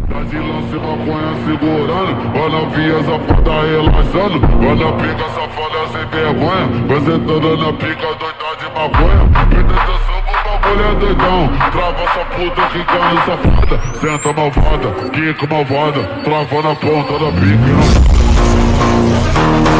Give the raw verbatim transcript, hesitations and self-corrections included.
Tá de lance, maconha segurando, vai na via, safada relaxando, vai na pica, safada sem vergonha, vai sentando na pica, doida de maconha. Presta atenção pro bagulho é doidão, trava essa puta quicando safada, senta malvada, quica malvada, trava na ponta da pica.